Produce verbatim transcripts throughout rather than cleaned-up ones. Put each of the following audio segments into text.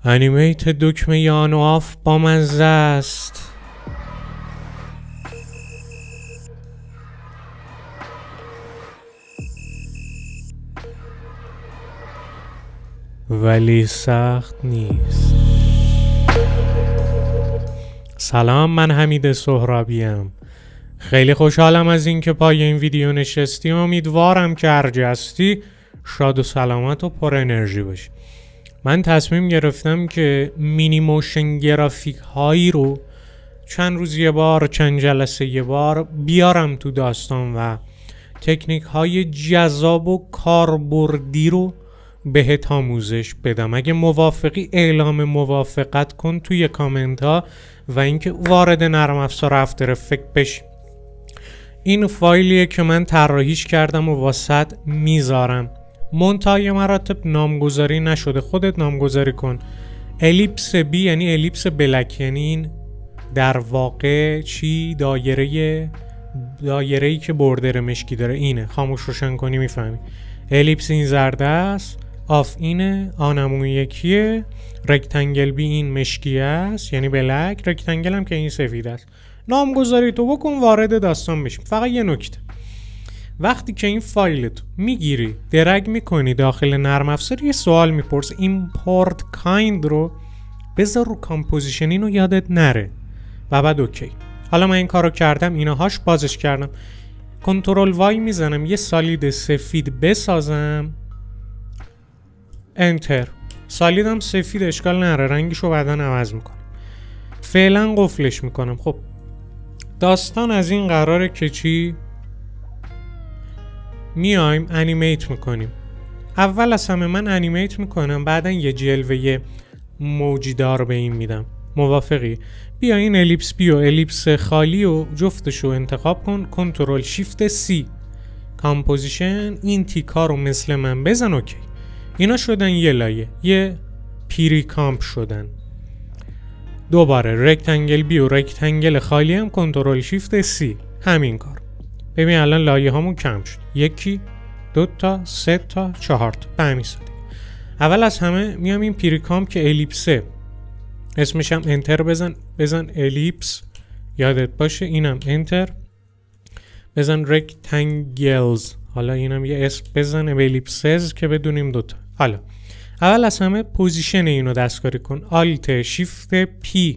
انیمیت دکمه آن و آف با مزه است. ولی سخت نیست. سلام، من حمید سهرابیم. خیلی خوشحالم از اینکه پای این ویدیو نشستی. امیدوارم که هر جا هستی شاد و سلامت و پر انرژی باشی. من تصمیم گرفتم که مینی موشن گرافیک هایی رو چند روز یه بار، چند جلسه یه بار بیارم تو داستان و تکنیک های جذاب و کاربردی رو بهت آموزش بدم. اگه موافقی اعلام موافقت کن توی کامنت ها و اینکه وارد نرم افزار افتر افکت بشی. این فایلیه که من طراحیش کردم و واسط میذارم. منتهای مراتب نامگذاری نشده، خودت نامگذاری کن. الیپس بی یعنی الیپس بلک، یعنی این در واقع چی؟ دایره دایره‌ای که بردر مشکی داره اینه. خاموش روشن کنی میفهمی. الیپس این زرده است، آف اینه، آنمون یکیه، رکتنگل بی این مشکی است یعنی بلک، رکتنگل هم که این سفید است. نامگذاری تو بکن، وارد داستان بشیم. فقط یه نکته، وقتی که این فایلت میگیری درگ میکنی داخل نرم افزار یه سوال میپرس، ایمپورت کایند رو بذار رو کامپوزیشن، اینو یادت نره و بعد اوکی. حالا من این کارو کردم، اینهاش بازش کردم، کنترل وای میزنم یه سالید سفید بسازم، انتر. سالیدم سفید، اشکال نره، رنگشو بعداً عوض میکنم. فعلا قفلش میکنم. خب داستان از این قراره که چی؟ میایم انیمیت میکنیم. اول از همه من انیمیت میکنم، بعدا یه جلوه موجیدار به این میدم. موافقی؟ بیا این الیپس بی و الیپس خالی و جفتشو انتخاب کن، کنترل شیفت سی، کامپوزیشن، این تیکا رو مثل من بزن. اوکی، اینا شدن یه لایه، یه پیری کامپ شدن. دوباره رکتنگل بی و رکتنگل خالی هم کنترل شیفت سی، همین کار. ببین الان لایه هامون کم شد، یکی، دو تا، سه تا، چهار تا، به همین سادگی. اول از همه میام این پیری کامپ که الیپسه، اسمش هم انتر بزن، بزن الیپس، یادت باشه اینم انتر، بزن رکتنگلز، حالا اینم یه اسم بزن به الیپسز که بدونیم دوتا. حالا اول از همه پوزیشن اینو دستکاری کن، آلت شیفت پی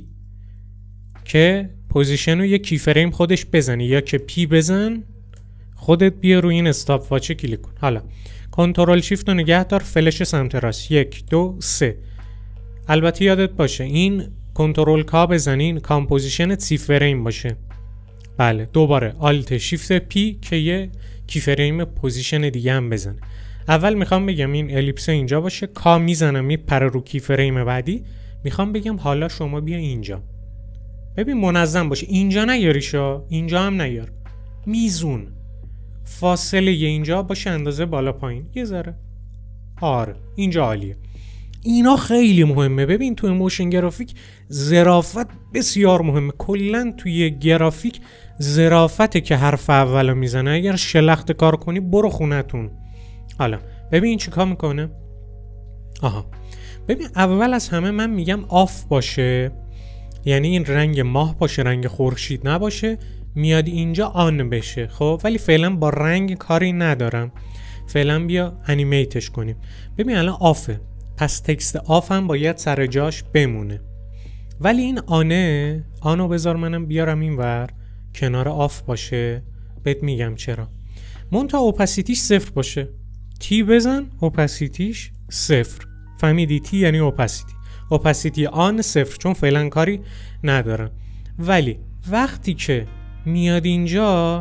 که پوزیشن رو یه کی فریم خودش بزنی، یا که پی بزن خودت بیا روی این استاپ واچه کلیک کن. حالا کنترل شیفت رو نگه دار، فلش سمت راست، یک دو سه. البته یادت باشه این کنترل کا بزنین کامپوزیشن سی فریم باشه. بله، دوباره آلت شیفت پی که یه کی فریم پوزیشن دیگه هم بزنه. اول میخوام بگم این الیپس اینجا باشه، کا میزنم میپره رو کی فریم بعدی. میخوام بگم حالا شما بیا اینجا، ببین منظم باشه، اینجا نیاریشا، اینجا هم نیار، میزون فاصله یه اینجا باشه اندازه بالا پایین یه ذره. آره اینجا عالیه. اینا خیلی مهمه. ببین توی موشن گرافیک ظرافت بسیار مهمه. کلا توی گرافیک ظرافته که حرف اولو میزنه. اگر شلخت کار کنی برو خونتون. حالا ببین این چیکار میکنه. آها ببین اول از همه من میگم آف باشه، یعنی این رنگ ماه باشه، رنگ خورشید نباشه، میاد اینجا آن بشه. خب ولی فعلا با رنگ کاری ندارم، فعلا بیا انیمیتش کنیم. ببین الان آفه، پس تکست آف هم باید سر جاش بمونه. ولی این آنه، آنو بذار منم بیارم این ور کنار آف باشه. بهت میگم چرا. منتها اوپاسیتیش صفر باشه. تی بزن، اوپاسیتیش صفر. فهمیدی؟ تی یعنی اوپاسیتی. اوپاسیتی آن صفر، چون فعلا کاری ندارم. ولی وقتی که میاد اینجا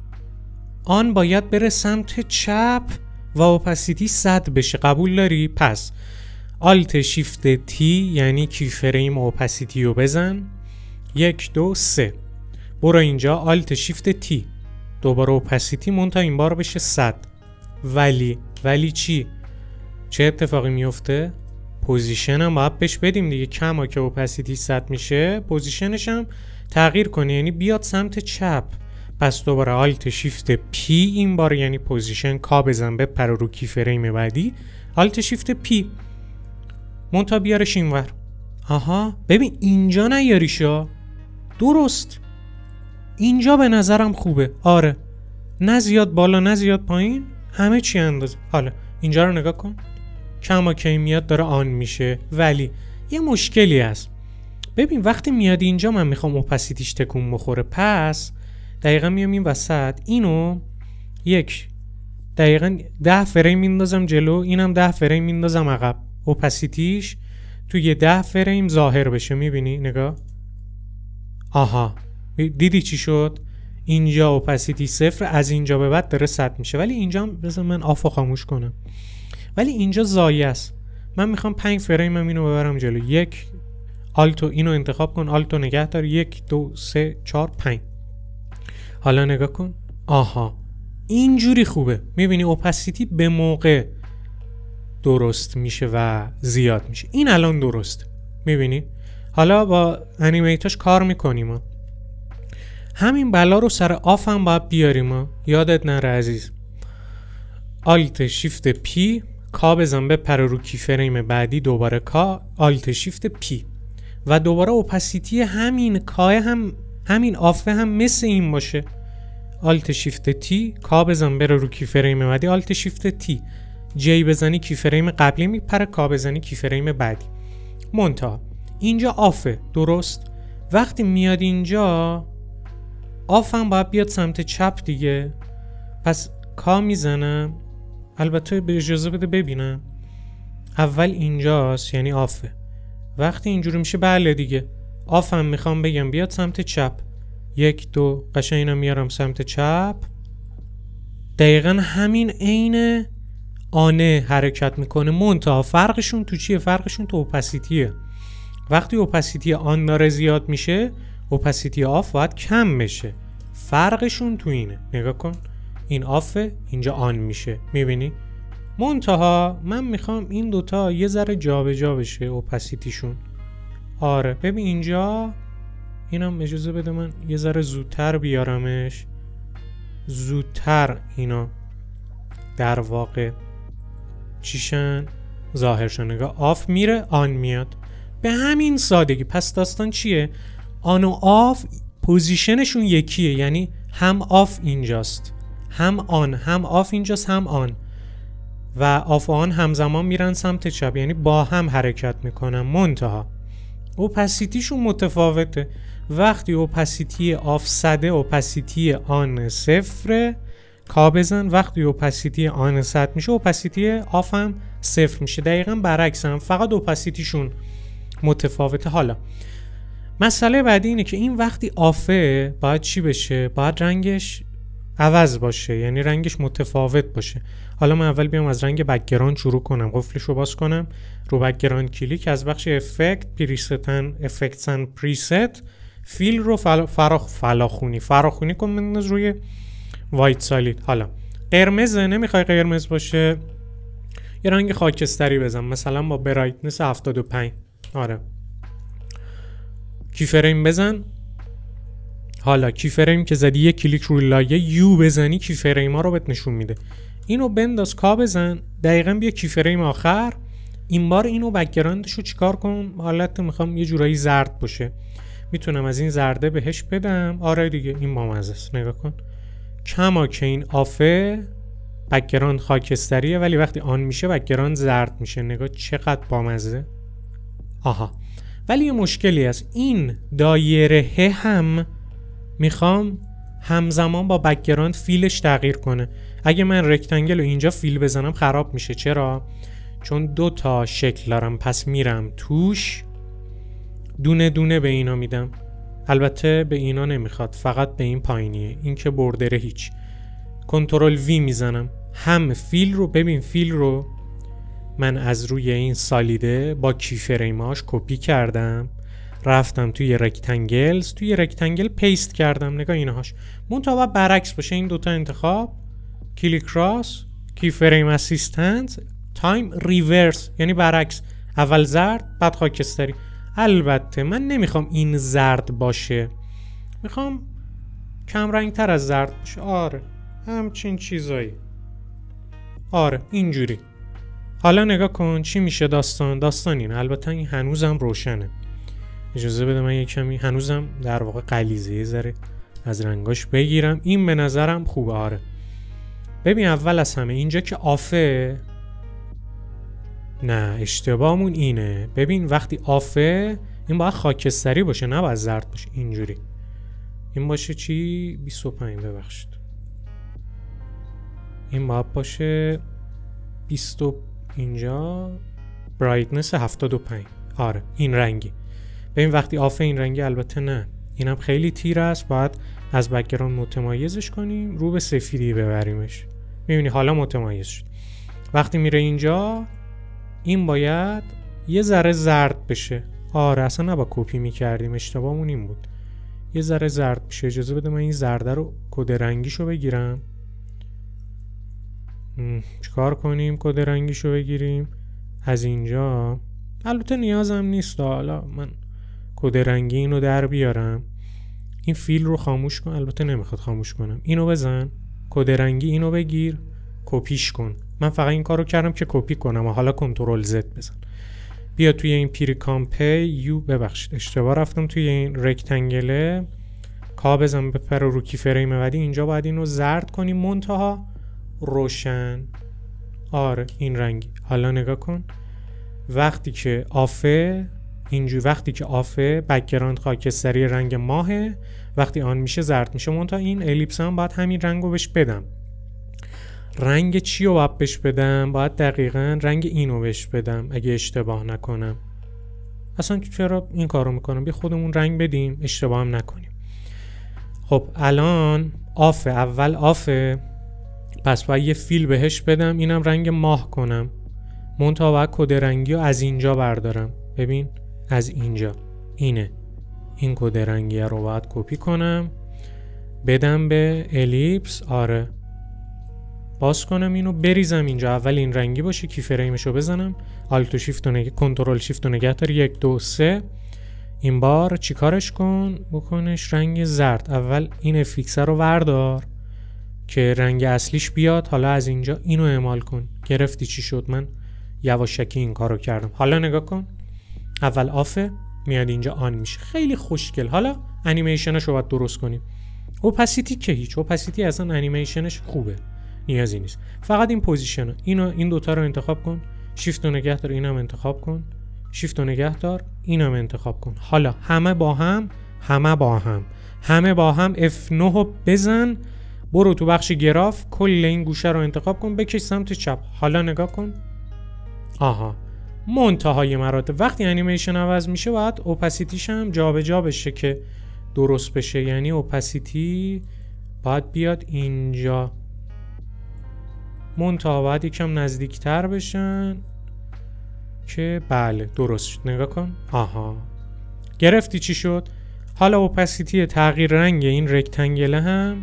آن باید بره سمت چپ و اوپاسیتی صد بشه. قبول داری؟ پس آلت شیفت تی یعنی کی فریم اوپاسیتی رو بزن، یک دو سه، برو اینجا آلت شیفت تی، دوباره اوپاسیتی منتها این بار بشه صد. ولی ولی چی؟ چه اتفاقی میفته؟ پوزیشن هم باید بهش بدیم دیگه. کما که اوپاسیتی صد میشه پوزیشنش هم تغییر کنه، یعنی بیاد سمت چپ. پس دوباره آلت شیفت پی این بار یعنی پوزیشن کا بزن بپره رو کی فریم بعدی، آلت شیفت پی. منتها بیارش اینور. آها ببین اینجا نیاریشا. درست اینجا به نظرم خوبه. آره نه زیاد بالا نه زیاد پایین، همه چی اندازه. حالا اینجا رو نگاه کن، کماکی میاد داره آن میشه، ولی یه مشکلی هست. ببین وقتی میاد اینجا من میخوام اوپاسیتیش تکون بخوره، پس دقیقا میام این وسط اینو یک دقیقا ده فریم میندازم جلو، اینم ده فریم میندازم عقب، اوپاسیتیش تو یه ده فریم ظاهر بشه. میبینی نگاه. آها دیدی چی شد؟ اینجا اوپاسیتی صفر، از اینجا به بعد داره صد میشه، ولی اینجا بذار من آفو خاموش کنم، ولی اینجا زایه است. من میخوام پنج فریم هم اینو ببرم جلو. یک آلتو اینو انتخاب کن، آلتو نگه دار، یک دو سه چهار پنج. حالا نگاه کن. آها اینجوری خوبه. میبینی اوپاسیتی به موقع درست میشه و زیاد میشه. این الان درست. میبینی؟ حالا با انیمیتاش کار میکنیم ها. همین بلا رو سر آف هم باید بیاریم ها. یادت نره عزیز. آلت شیفت پی، کا بزن بپره رو کی فریم بعدی، دوباره کا، آلت شیفت پی و دوباره اوپاسیتی همین کاه هم همین آفه هم مثل این باشه. آلت شیفت تی، کا بزن بره رو کی فریم بعدی، آلت شیفت تی، جی بزنی کی فریم قبلی میپره، کا بزنی کی فریم بعدی. منتها اینجا آفه. درست؟ وقتی میاد اینجا آف هم باید بیاد سمت چپ دیگه. پس کا میزنم، البته به اجازه بده ببینم. اول اینجاست یعنی آفه. وقتی اینجوری میشه بله دیگه آف هم میخوام بگم بیاد سمت چپ. یک دو قشنگ اینم میارم سمت چپ. دقیقا همین عین آنه حرکت میکنه، منتها فرقشون تو چیه؟ فرقشون تو اوپاسیتیه. وقتی اوپاسیتی آن داره زیاد میشه، اوپاسیتی آف باید کم بشه. فرقشون تو اینه. نگاه کن، این آفه، اینجا آن میشه. میبینی؟ منتها من میخوام این دوتا یه ذره جابجا بشه اوپاسیتیشون. آره ببین اینجا اینم اجازه بده من یه ذره زودتر بیارمش، زودتر اینا در واقع چیشن ظاهرشن. نگاه آف میره آن میاد، به همین سادگی. پس داستان چیه؟ آن و آف پوزیشنشون یکیه، یعنی هم آف اینجاست هم آن، هم آف اینجاست هم آن، و آف و آن همزمان میرن سمت چپ، یعنی با هم حرکت میکنن. منتها اوپاسیتیشون متفاوته. وقتی اوپاسیتی آف صده، اوپاسیتی آن صفر، کا بزن. وقتی اوپاسیتی آن صد میشه، اوپاسیتی آف هم صفر میشه. دقیقا برعکس هم، فقط اوپاسیتیشون متفاوته. حالا مسئله بعدی اینه که این وقتی آفه باید چی بشه؟ باید رنگش عوض باشه، یعنی رنگش متفاوت باشه. حالا من اول بیام از رنگ بک‌گراند شروع کنم، قفلش رو باز کنم، رو بک‌گراند کلیک، از بخش افکت پریستن افکتسن پریست فیل رو فل... فراخ فلاخونی فراخونی کن بنداز روی وایت سالید. حالا قرمز نمیخوای قرمز باشه، یه رنگ خاکستری بزن، مثلا با برایتنس هفتاد و پنج. آره کی فریم بزن. حالا کی فریم که زدی یه کلیک روی لایه یو بزنی، کی فریم ها رو بهت نشون میده. اینو بنداز کا بزن، دقیقاً بیا کی فریم آخر. این بار اینو بک‌گراندش رو چیکار کنم؟ حالت میخوام یه جورایی زرد باشه، میتونم از این زرده بهش بدم. آره دیگه این بامزه است. نگاه کن، کما که این آفه بک‌گراند خاکستریه، ولی وقتی آن میشه بک‌گراند زرد میشه. نگاه چقدر بامزه. آها ولی یه مشکلی هست، این دایره هم میخوام همزمان با بک‌گراند فیلش تغییر کنه. اگه من رکتانگل رو اینجا فیل بزنم خراب میشه. چرا؟ چون دو تا شکل دارم، پس میرم توش دونه دونه به اینا میدم. البته به اینا نمیخواد، فقط به این پایینیه، این که بردره هیچ. کنترل وی میزنم، هم فیل رو ببین، فیل رو من از روی این سالیده با کی فریماش کپی کردم، رفتم توی رکتانگلز، توی رکتانگل پیست کردم. نگاه اینهاش منتها برعکس باشه، این دوتا انتخاب، کلیک راست، کی فریم اسیستنت، تایم ریورس، یعنی برعکس، اول زرد بعد خاکستری. البته من نمیخوام این زرد باشه، میخوام کم رنگ تر از زرد باشه. آره همچین چیزایی. آره اینجوری. حالا نگاه کن چی میشه داستان. داستان اینه، البته این هنوزم روشنه، اجازه بده من یک کمی هنوزم در واقع غلیظه، یه ذره از رنگاش بگیرم. این به نظرم خوبه. آره ببین اول از همه اینجا که آفه، نه اشتباهمون اینه. ببین وقتی آفه این باید خاکستری باشه، نه باید زرد باشه. اینجوری این باشه چی؟ بیست و پنج ببخشید، این باید باشه بیست، اینجا برایتنس هفتاد و پنج. آره این رنگی. ببین وقتی آفه این رنگی، البته نه اینم خیلی تیر است، باید از بک‌گراند متمایزش کنیم، رو به سفیدی ببریمش. میبینی حالا متمایز شد. وقتی میره اینجا این باید یه ذره زرد بشه. آره اصلا نباید کپی میکردیم، اشتباهمون این بود. یه ذره زرد بشه. اجازه بده من این زرده رو کد رنگیشو بگیرم. چیکار کنیم کد رنگیشو بگیریم؟ از اینجا البته نیازم نیست، حالا من کد رنگی اینو در بیارم. این فیل رو خاموش کن، البته نمیخواد خاموش کنم. اینو بزن، کد رنگی اینو بگیر، کپیش کن. من فقط این کارو کردم که کپی کنم و حالا کنترل زد بزن. بیا توی این پیریکامپی یو، ببخشید اشتباه رفتم، توی این رکتنگله کا بزن بپر رو کی فریم بعدی. اینجا باید اینو زرد کنیم منتها روشن. آره این رنگی. حالا نگاه کن وقتی که آفه اینجوری، وقتی که آفه بک‌گراند خاکستری رنگ ماهه، وقتی آن میشه زرد میشه. منتها این الیپس هم باید همین رنگو بهش بدم. رنگ چی رو باید بهش بدم؟ باید دقیقاً رنگ اینو بهش بدم اگه اشتباه نکنم. اصلا چرا این کارو میکنم؟ بیا خودمون رنگ بدیم، اشتباه هم نکنیم. خب الان آفه، اول آفه، پس باید یه فیل بهش بدم، اینم رنگ ماه کنم. منتها باید کد رنگی رو از اینجا بردارم. ببین از اینجا اینه، این کد رنگی رو باید کپی کنم بدم به الیپس. آره باز کنم اینو بریزم اینجا. اول این رنگی باشه، کی فریمشو بزنم، آلت و شیفت و نگ... کنترل شیفت و نگه دار. یک دو سه. این بار چیکارش کن؟ بکنش رنگ زرد. اول این افیکس رو وردار که رنگ اصلیش بیاد. حالا از اینجا اینو اعمال کن. گرفتی چی شد؟ من یواشکی این کارو کردم. حالا نگاه کن، اول آفه میاد اینجا آن میشه. خیلی خوشگل. حالا انیمیشنش رو باید درست کنیم. اوپاسیتی که هیچ، اوپاسیتی اصلا انیمیشنش خوبه، نیازی نیست. فقط این پوزیشن اینو، این دوتا رو انتخاب کن، شیفت و نگه دار، اینم انتخاب کن، شیفت و نگه دار، اینم انتخاب کن. حالا همه با هم، همه با هم همه با هم اف نه رو بزن، برو تو بخش گراف، کل این گوشه رو انتخاب کن، بکش سمت چپ. حالا نگاه کن، آها منتهای مراتب وقتی انیمیشن عوض میشه باید اوپاسیتیش هم جابجا بشه که درست بشه. یعنی اوپاسیتی باید بیاد اینجا، منتها باید یکم نزدیکتر بشن که بله درست شد. نگاه کن، آها گرفتی چی شد؟ حالا اوپاسیتی تغییر رنگ این رکتنگله هم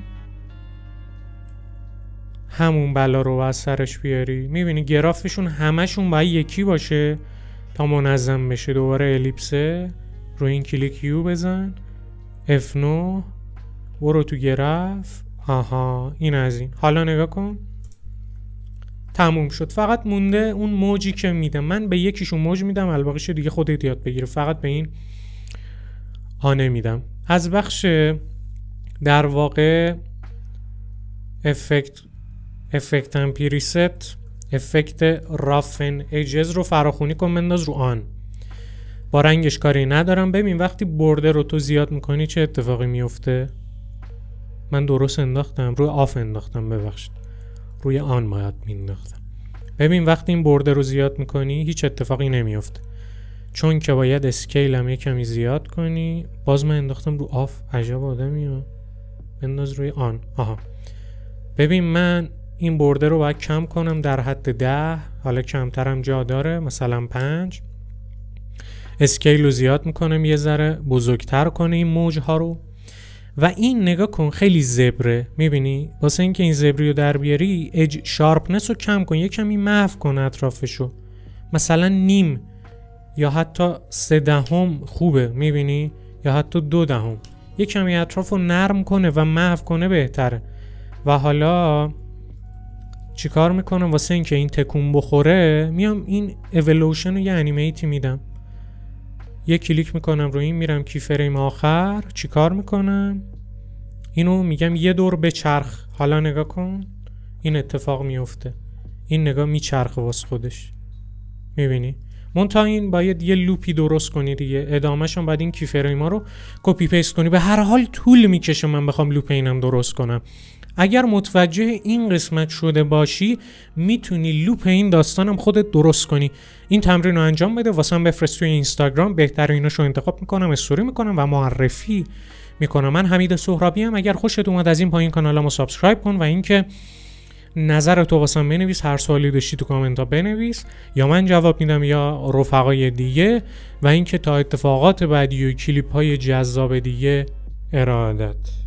همون بلا رو باید سرش بیاری. میبینی گرافشون همشون باید یکی باشه تا منظم بشه. دوباره الیپسه، رو این کلیک یو بزن، اف نه، برو تو گراف. آها این از این. حالا نگاه کن تموم شد. فقط مونده اون موجی که میدم. من به یکیشون موج میدم، الباقیشو دیگه خودت یاد بگیره. فقط به این آنه میدم. از بخش در واقع افکت افکت هم پریست، افکت رافن ایجز رو فراخونی کن بنداز رو آن. با رنگش کاری ندارم. ببین وقتی برده رو تو زیاد میکنی چه اتفاقی میفته؟ من درست انداختم، روی آف انداختم، ببخشید روی آن باید مینداختم. ببین وقتی این برده رو زیاد میکنی هیچ اتفاقی نمیفته، چون که باید اسکیل هم کمی زیاد کنی. باز من انداختم رو آف، عجب آدمی ها. بنداز روی آن. آها ببین من این برده رو باید کم کنم در حد ده، حالا کمترم جا داره، مثلا پنج. اسکیل رو زیاد میکنم یه ذره بزرگتر کنه این موج ها رو. و این نگاه کن خیلی زبره، میبینی؟ واسه اینکه این زبری رو در بیاری اج شارپنس رو کم کن، یه کمی محو کن اطرافشو، مثلا نیم یا حتی سه دهم خوبه، میبینی؟ یا حتی دو دهم. یه کمی اطراف رو نرم کنه و محو کنه بهتره. و حالا چیکار میکنم واسه اینکه این تکون بخوره، میام این اِوولوشن رو یه انیمیتی میدم، یه کلیک میکنم روی این، میرم کی فریم آخر، چیکار میکنم اینو میگم یه دور بچرخ. حالا نگاه کن این اتفاق میفته، این نگاه میچرخه واسه خودش، میبینی؟ منتها این باید یه لوپی درست کنی دیگه، ادامهش هم باید این کی فریم ها رو کپی پیست کنی. به هر حال طول میکشه من بخوام لوپ اینم درست کنم. اگر متوجه این قسمت شده باشی میتونی لوپ این داستانم خودت درست کنی. این تمرین رو انجام بده، واسم بفرست توی اینستاگرام، بهتریناشو انتخاب میکنم، استوری میکنم و معرفی میکنم. من حمید سهرابی ام. اگر خوشت اومد از این پایین کانالمو سابسکرایب کن و اینکه نظرتو واسم بنویس، هر سوالی داشتی تو کامنت ها بنویس، یا من جواب میدم یا رفقای دیگه، و اینکه تا اتفاقات بعدی و کلیپ های جذاب دیگه ارادت.